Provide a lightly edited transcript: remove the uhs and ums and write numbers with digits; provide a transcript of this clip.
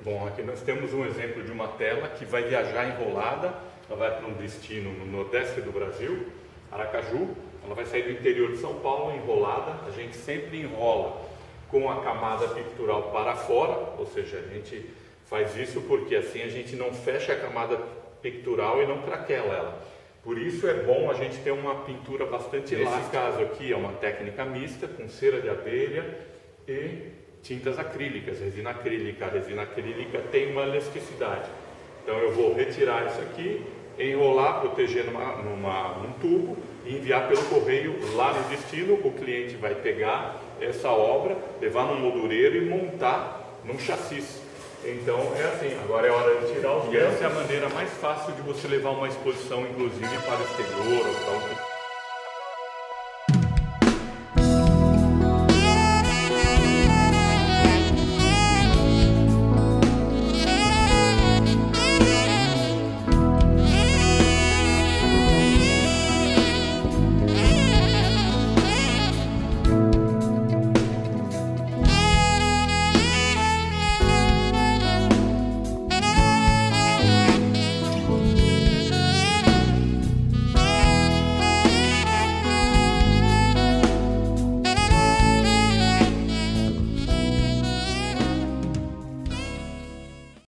Bom, aqui nós temos um exemplo de uma tela que vai viajar enrolada, ela vai para um destino no nordeste do Brasil, Aracaju, ela vai sair do interior de São Paulo enrolada, a gente sempre enrola com a camada pictural para fora, ou seja, a gente faz isso porque assim a gente não fecha a camada pictural e não craquela ela. Por isso é bom a gente ter uma pintura bastante elástica. Nesse caso aqui é uma técnica mista com cera de abelha e tintas acrílicas, resina acrílica. A resina acrílica tem uma elasticidade. Então eu vou retirar isso aqui, enrolar, proteger num tubo e enviar pelo correio lá no destino. O cliente vai pegar essa obra, levar num moldureiro e montar num chassi. Então é assim, agora é hora de tirar os grampos. Essa é a maneira mais fácil de você levar uma exposição, inclusive para o exterior ou para